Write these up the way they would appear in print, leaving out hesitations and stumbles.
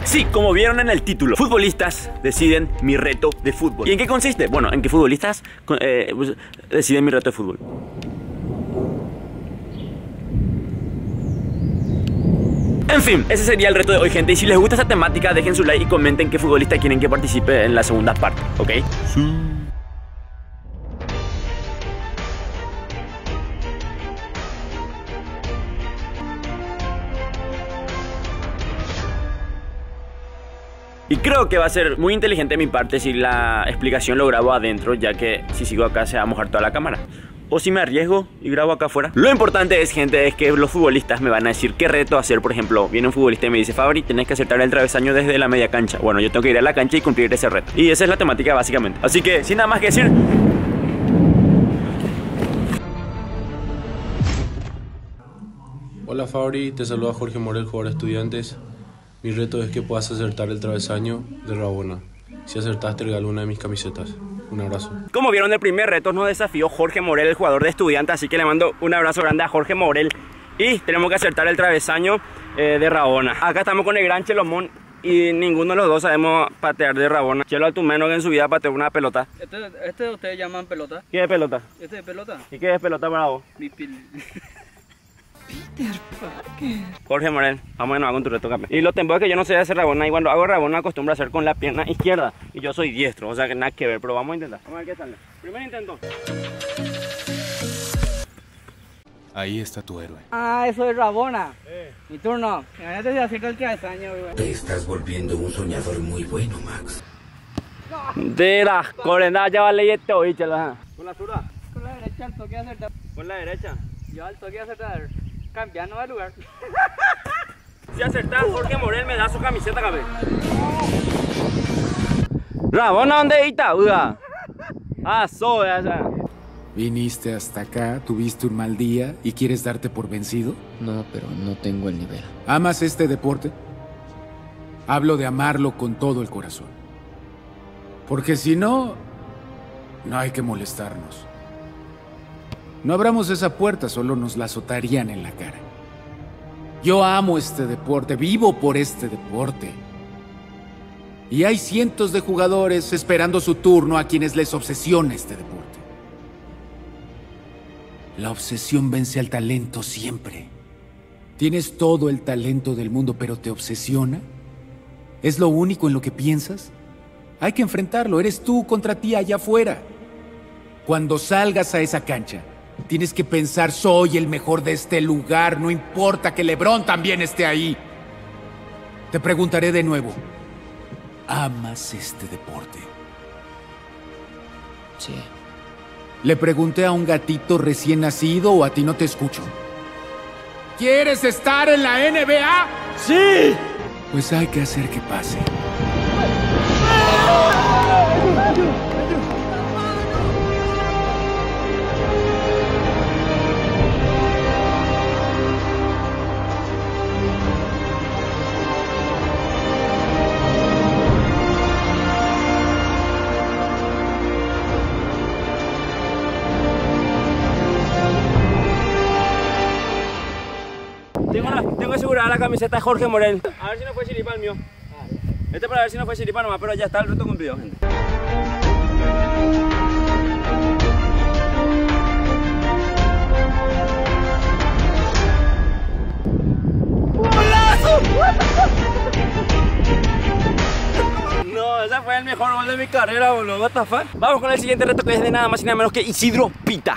Sí, como vieron en el título, futbolistas deciden mi reto de fútbol. ¿Y en qué consiste? Bueno, en que futbolistas pues, deciden mi reto de fútbol. En fin, ese sería el reto de hoy, gente. Y si les gusta esta temática, dejen su like y comenten qué futbolista quieren que participe en la segunda parte, ¿ok? Sí. Y creo que va a ser muy inteligente de mi parte si la explicación lo grabo adentro, ya que si sigo acá se va a mojar toda la cámara. O si me arriesgo y grabo acá afuera. Lo importante es, gente, es que los futbolistas me van a decir qué reto hacer. Por ejemplo, viene un futbolista y me dice: Fabri, tenés que acertar el travesaño desde la media cancha. Bueno, yo tengo que ir a la cancha y cumplir ese reto. Y esa es la temática básicamente. Así que, sin nada más que decir... Hola Fabri, te saluda Jorge Morel, jugador de Estudiantes. Mi reto es que puedas acertar el travesaño de Rabona. Si acertaste, te regalo una de mis camisetas. Un abrazo. Como vieron, el primer reto nos desafió Jorge Morel, el jugador de Estudiantes. Así que le mando un abrazo grande a Jorge Morel. Y tenemos que acertar el travesaño de Rabona. Acá estamos con el gran Chelomón. Y ninguno de los dos sabemos patear de Rabona. Chelo Altumeno, que en su vida pateó una pelota. ¿Este ustedes llaman pelota? ¿Qué es pelota? ¿Este es pelota? ¿Y qué es pelota para vos? Peter Parker. Jorge Morel, vamos de nuevo con tu reto, campeón. Y lo tempo es que yo no sé hacer Rabona. Y cuando hago Rabona acostumbro a hacer con la pierna izquierda. Y yo soy diestro, o sea que nada que ver. Pero vamos a intentar. Vamos a ver qué sale. Primer intento. Ahí está tu héroe. Ah, eso es Rabona. Mi turno. Imagínate si acierto el travesaño, güey. Te estás volviendo un soñador muy bueno, Max. De la coordenada ya vale y este hoy, chela. ¿Con la zurda? Con la derecha, al toque de acertar. ¿Con la derecha? Yo al toque de acertar. Cambiando de lugar. Si acertás, Jorge Morel me da su camiseta, cabrón. Rabona, ¿dónde está, uga? Ah, soy allá. Viniste hasta acá, tuviste un mal día y quieres darte por vencido. No, pero no tengo el nivel. ¿Amas este deporte? Hablo de amarlo con todo el corazón. Porque si no, no hay que molestarnos. No abramos esa puerta, solo nos la azotarían en la cara. Yo amo este deporte, vivo por este deporte. Y hay cientos de jugadores esperando su turno a quienes les obsesiona este deporte. La obsesión vence al talento siempre. Tienes todo el talento del mundo, pero ¿te obsesiona? ¿Es lo único en lo que piensas? Hay que enfrentarlo, eres tú contra ti allá afuera. Cuando salgas a esa cancha, tienes que pensar: soy el mejor de este lugar, no importa que LeBron también esté ahí. Te preguntaré de nuevo: ¿amas este deporte? Sí. Le pregunté a un gatito recién nacido o a ti no te escucho. ¿Quieres estar en la NBA? ¡Sí! Pues hay que hacer que pase. Tengo asegurada la camiseta de Jorge Morel. A ver si no fue chiripa el mío. Este para ver si no fue chiripa nomás, pero ya está el reto cumplido, gente. ¡Golazo! No, ese fue el mejor gol de mi carrera, boludo. What the fuck? Vamos con el siguiente reto, que es de nada más y nada menos que Isidro Pita.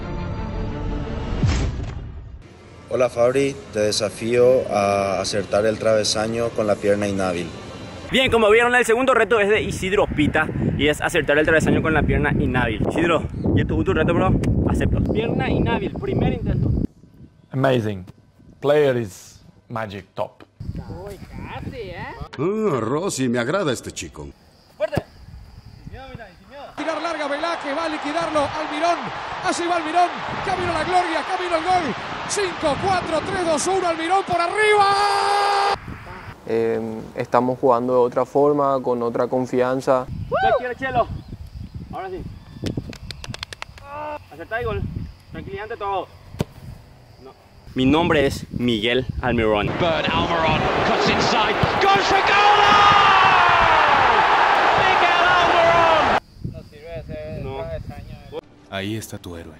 Hola Fabri, te desafío a acertar el travesaño con la pierna inhábil. Bien, como vieron, el segundo reto es de Isidro Pita y es acertar el travesaño con la pierna inhábil. Isidro, ¿y es tu reto, bro? Acepto. Pierna inhábil, primer intento. Amazing. Player is magic top. Uy, casi, Rossi, me agrada este chico. ¡Fuerte! Tirar larga, Velázquez va a liquidarlo. Almirón, así va Almirón. Camino a la gloria, camino al gol. 5, 4, 3, 2, 1. Almirón por arriba. Estamos jugando de otra forma, con otra confianza. ¿Qué quiere, Chelo? Ahora sí. Acertá y gol. Tranquilidad ante todo. No. Mi nombre es Miguel Almirón. Bird Almirón cuts inside, goes for goal! Ahí está tu héroe.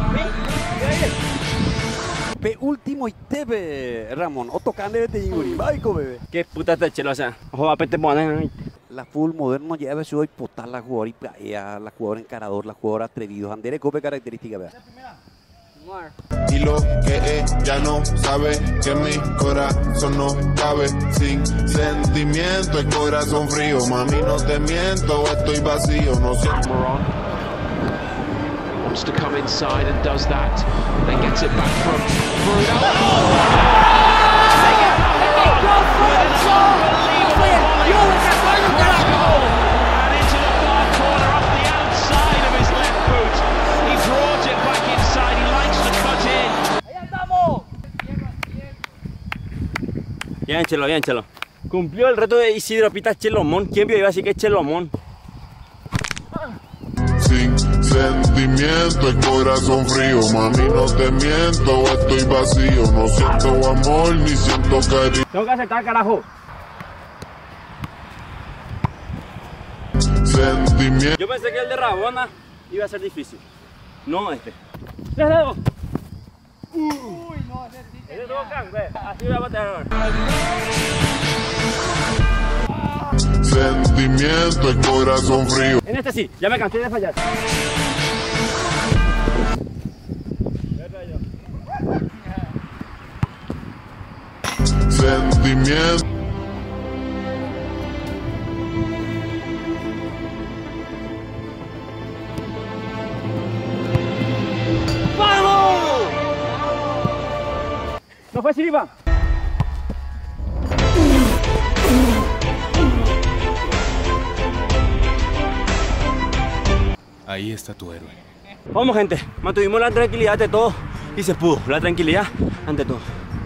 Pe último y tebe, Ramón. O tocando de Inguri. Baico, bebé. ¿Qué puta te chelo, o sea? Ojo, apete ponen. La fútbol moderno ya debe ser hoy potar la jugadora y playa, la jugadora encarador, la jugadora atrevido. Andere cope característica, vea. Y lo que ella no sabe, que mi corazón no cabe sin sentimiento, el corazón frío, mami no te miento, estoy vacío, no siento. Wants to come inside and does that, then gets it back from and into the far corner off the outside of his left boot. He brought it back inside, he likes to cut in. Bien, Chelo, bien, Chelo. Cumplió el reto de Isidro Pita Chelomón. ¿Quién vio? Iba a decir que es Chelomón. Sin sentimiento, el corazón frío, mami no te miento, estoy vacío, no siento amor ni siento cariño. Tengo que aceptar, carajo. Sentimiento. Yo pensé que el de Rabona iba a ser difícil. No este. ¡Les dedo! Uy, no, ese todo cangre. Así voy a batear ahora. Sentimiento, el corazón frío. En este sí, ya me cansé de fallar. Sentimiento. ¡Vamos! ¿No fue Siriba? Ahí está tu héroe. Vamos, gente, mantuvimos la tranquilidad ante todo y se pudo. La tranquilidad ante todo.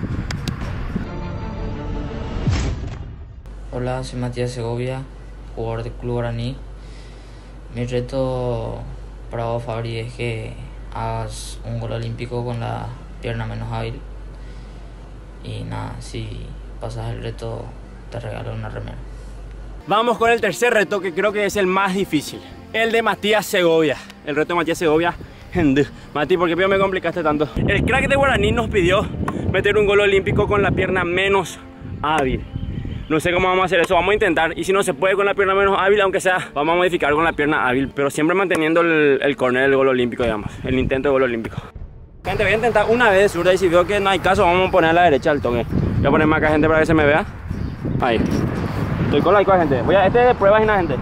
Hola, soy Matías Segovia, jugador del Club Guaraní. Mi reto para vos, Fabri, es que hagas un gol olímpico con la pierna menos hábil. Y nada, si pasas el reto, te regalo una remera. Vamos con el tercer reto, que creo que es el más difícil. El de Matías Segovia. El reto de Matías Segovia. Mati, ¿por qué me complicaste tanto? El crack de Guaraní nos pidió meter un gol olímpico con la pierna menos hábil. No sé cómo vamos a hacer eso, vamos a intentar. Y si no se puede con la pierna menos hábil, aunque sea, vamos a modificar con la pierna hábil. Pero siempre manteniendo el corner del gol olímpico, digamos. El intento de gol olímpico. Gente, voy a intentar una vez de zurda y si veo que no hay caso, vamos a poner a la derecha al toque. Voy a ponerme acá, gente, para que se me vea. Ahí. Estoy con la ICO, gente. Este es de pruebas y nada, gente.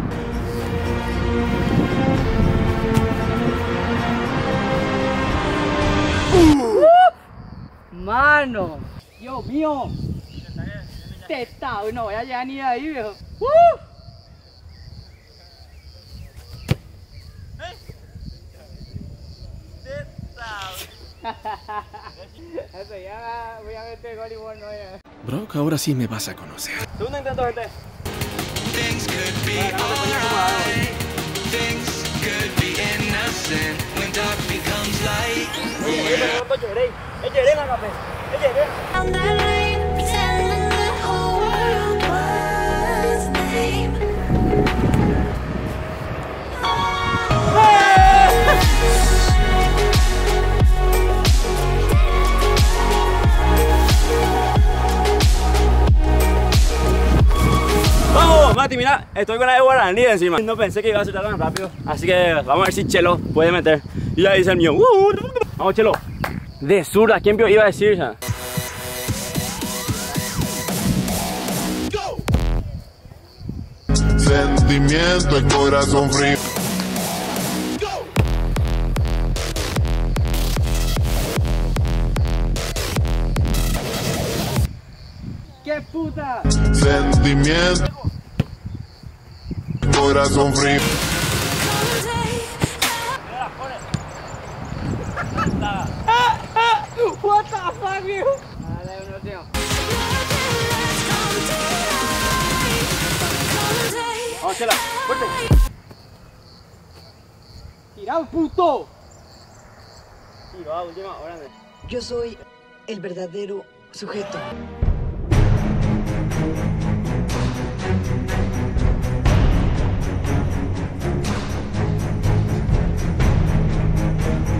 Mano, Dios mío. Teta, no voy a llegar ni ahí, viejo. Eso ya voy a meter gol y bueno ya. Brock, ahora sí me vas a conocer. Segundo intento, gente. Things could be alright. Things could be innocent when dark becomes light. Down that lane, pretending the whole world was name. Vamos, Mati, mira, estoy con la de Guaraní encima. No pensé que iba a ser tan rápido. Así que vamos a ver si Chelo puede meter. Y ya dice el mío. Vamos, Chelo. De zurda, ¿quién iba a decir ya? Sentimiento, el corazón frío. ¡Qué puta! Sentimiento, el corazón frío. What the fuck, viejo? Dale, uno, tío. Vamos, Chela, fuerte. ¡Tirado, puto! Y va, última, órale. Yo soy el verdadero sujeto.